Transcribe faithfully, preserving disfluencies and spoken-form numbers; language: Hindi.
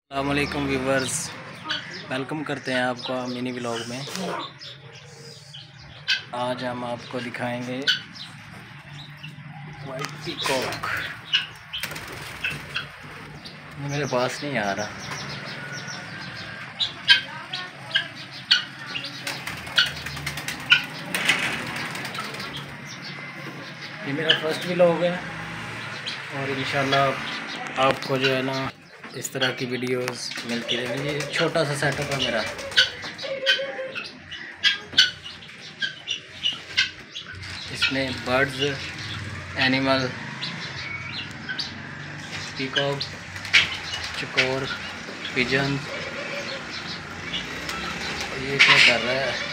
अस्सलामुअलैकुम व्यूवर्स, वेलकम करते हैं आपको मिनी व्लॉग में। आज हम आपको दिखाएंगे वाइट पीकॉक। ये मेरे पास नहीं आ रहा। ये मेरा फर्स्ट व्लॉग है और इंशाल्लाह आपको जो है ना इस तरह की वीडियोस मिलती रहेंगी। ये छोटा सा सेटअप है मेरा। इसमें बर्ड्स, एनिमल, पीकॉक, चकोर, पिजन। ये क्या कर रहा है?